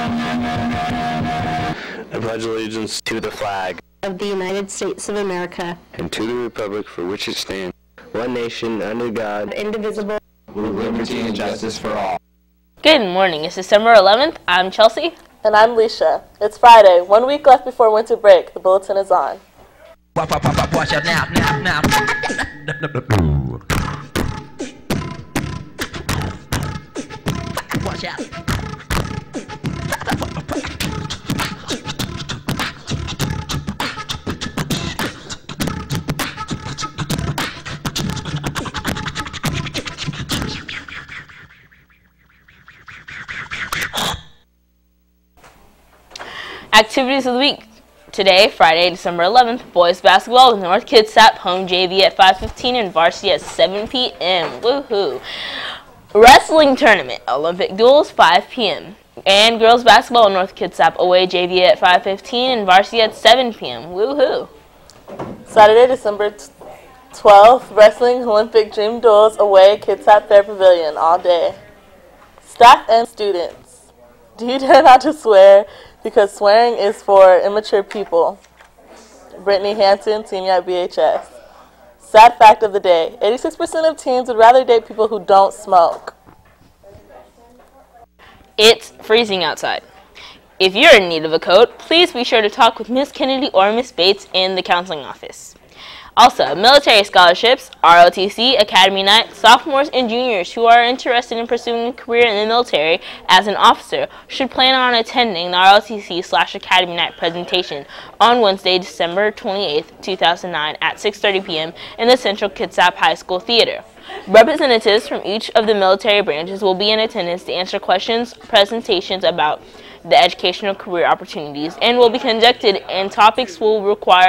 I pledge allegiance to the flag of the United States of America and to the republic for which it stands, one nation, under God, indivisible, with liberty and justice for all. Good morning. It's December 11th. I'm Chelsea. And I'm Leisha. It's Friday, 1 week left before winter break. The bulletin is on. Watch out now. Watch out. Activities of the week. Today, Friday, December 11th, boys basketball with North Kitsap, home JV at 5:15 and varsity at 7 p.m. Woohoo! Wrestling tournament, Olympic duels, 5 p.m. And girls basketball, North Kitsap away JV at 5:15 and varsity at 7 p.m. Woohoo! Saturday, December 12th, wrestling Olympic dream duels away Kitsap Fair Pavilion all day. Staff and students, do you dare not to swear? Because swearing is for immature people. Brittany Hanson, senior at BHS. Sad fact of the day, 86% of teens would rather date people who don't smoke. It's freezing outside. If you're in need of a coat, please be sure to talk with Miss Kennedy or Miss Bates in the counseling office. Also, military scholarships, ROTC, Academy Night, sophomores and juniors who are interested in pursuing a career in the military as an officer should plan on attending the ROTC/Academy Night presentation on Wednesday, December 28th, 2009 at 6:30 p.m. in the Central Kitsap High School Theater. Representatives from each of the military branches will be in attendance to answer questions, presentations about the educational career opportunities, and will be conducted, and topics will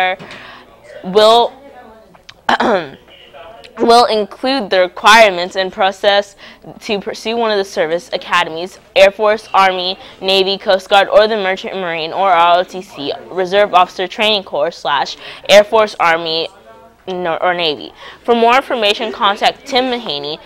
include the requirements and process to pursue one of the service academies, Air Force, Army, Navy, Coast Guard, or the Merchant Marine, or ROTC, Reserve Officer Training Corps / Air Force, Army, or Navy. For more information, contact Tim Mahaney,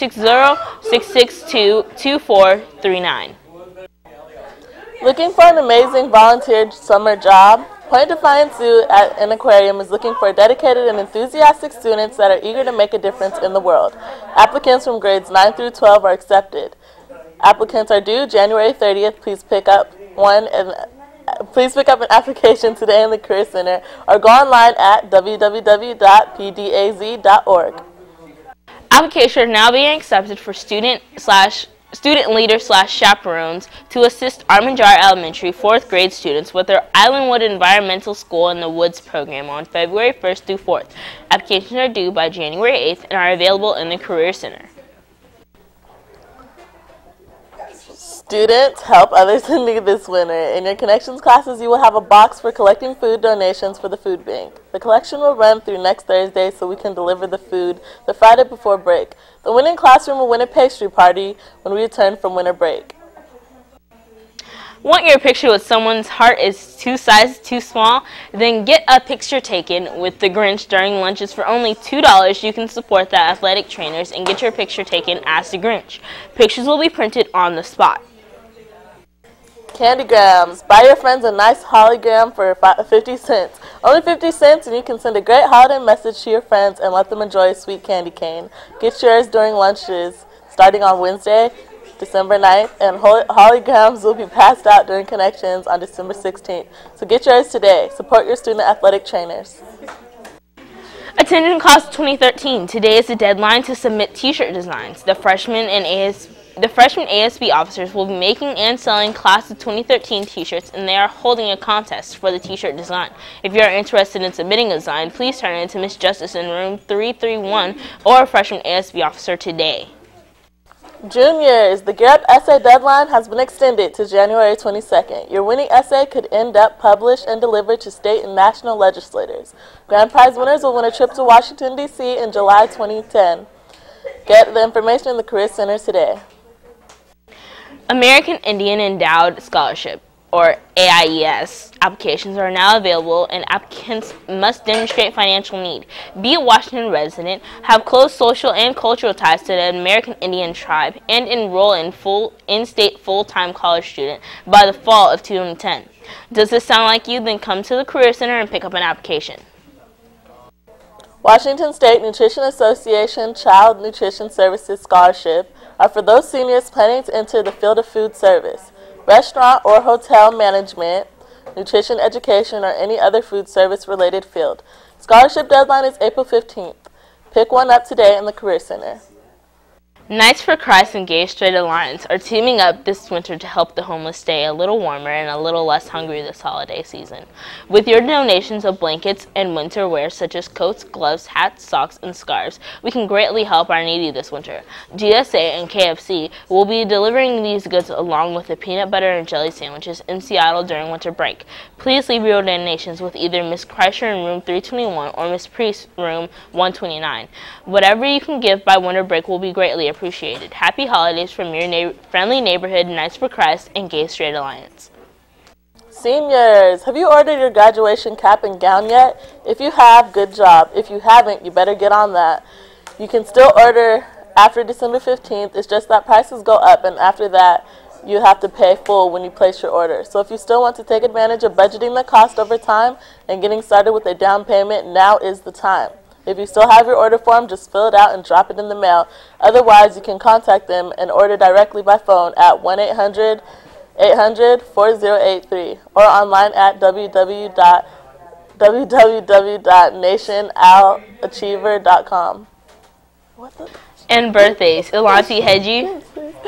360-662-2439. Looking for an amazing volunteer summer job? Point Defiance Zoo at an aquarium is looking for dedicated and enthusiastic students that are eager to make a difference in the world. Applicants from grades 9 through 12 are accepted. Applicants are due January 30th. Please pick up an application today in the Career Center or go online at www.pdaz.org. Applications are now being accepted for student leader/chaperones to assist Armanjar Elementary 4th grade students with their Islandwood Environmental School in the Woods program on February 1st through 4th. Applications are due by January 8th and are available in the Career Center. Students, help others in need this winter. In your Connections classes, you will have a box for collecting food donations for the food bank. The collection will run through next Thursday so we can deliver the food the Friday before break. The winning classroom will win a pastry party when we return from winter break. Want your picture with someone's heart is 2 sizes too small? Then get a picture taken with the Grinch during lunches for only $2. You can support the athletic trainers and get your picture taken as the Grinch. Pictures will be printed on the spot. Candygrams. Buy your friends a nice hologram for 50 cents. Only 50 cents and you can send a great holiday message to your friends and let them enjoy a sweet candy cane. Get yours during lunches starting on Wednesday, December 9th, and holograms will be passed out during Connections on December 16th. So get yours today. Support your student athletic trainers. Attendance Class 2013. Today is the deadline to submit t-shirt designs. The freshman ASB officers will be making and selling Class of 2013 t-shirts, and they are holding a contest for the t-shirt design. If you are interested in submitting a design, please turn in to Miss Justice in room 331 or a freshman ASB officer today. Juniors, the Gear Up essay deadline has been extended to January 22nd. Your winning essay could end up published and delivered to state and national legislators. Grand prize winners will win a trip to Washington, D.C. in July 2010. Get the information in the Career Center today. American Indian Endowed Scholarship. or AIES, applications are now available, and applicants must demonstrate financial need, be a Washington resident, have close social and cultural ties to the American Indian tribe, and enroll in in-state full-time college student by the fall of 2010. Does this sound like you? Then come to the Career Center and pick up an application. Washington State Nutrition Association Child Nutrition Services Scholarship are for those seniors planning to enter the field of food service, restaurant or hotel management, nutrition education, or any other food service related field. Scholarship deadline is April 15th. Pick one up today in the Career Center. Knights for Christ and Gay Straight Alliance are teaming up this winter to help the homeless stay a little warmer and a little less hungry this holiday season. With your donations of blankets and winter wear such as coats, gloves, hats, socks, and scarves, we can greatly help our needy this winter. GSA and KFC will be delivering these goods along with the peanut butter and jelly sandwiches in Seattle during winter break. Please leave your donations with either Ms. Kreischer in room 321 or Ms. Priest room 129. Whatever you can give by winter break will be greatly appreciated. Happy holidays from your friendly neighborhood Knights for Christ and Gay Straight Alliance. Seniors, have you ordered your graduation cap and gown yet? If you have, good job. If you haven't, you better get on that. You can still order after December 15th. It's just that prices go up, and after that, you have to pay full when you place your order. So if you still want to take advantage of budgeting the cost over time and getting started with a down payment, now is the time. If you still have your order form, just fill it out and drop it in the mail. Otherwise, you can contact them and order directly by phone at 1-800-800-4083 or online at www.nationalachiever.com. And birthdays. Elanti Hedgie.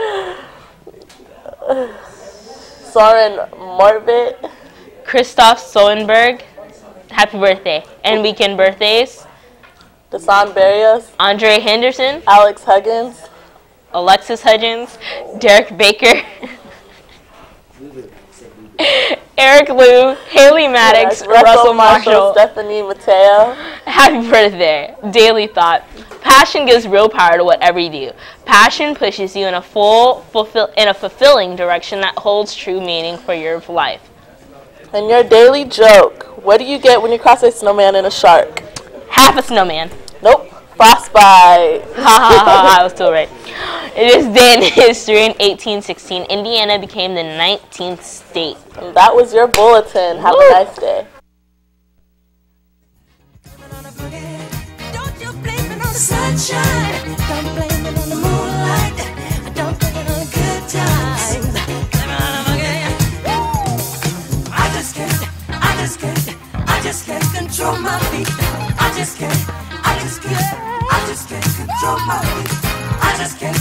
Soren Morbit. Christoph Soenberg. Happy birthday. And weekend birthdays. Dasan Barrios, Andre Henderson, Alex Huggins, Alexis Hudgens, Derek Baker, Eric Liu, Haley Maddox, Russell Marshall, Stephanie Mateo. Happy birthday. Daily Thought. Passion gives real power to whatever you do. Passion pushes you in a fulfilling direction that holds true meaning for your life. And your daily joke. What do you get when you cross a snowman and a shark? Half a snowman. Nope. Frostbite. Ha ha ha, I was still right. It is day in history. In 1816, Indiana became the 19th state. And that was your bulletin. Have a nice day. Don't you blame it on the sunshine. Don't blame it on the moonlight. Don't blame it on the good times. I just can't control my feet. I just can't control my feet. I just can't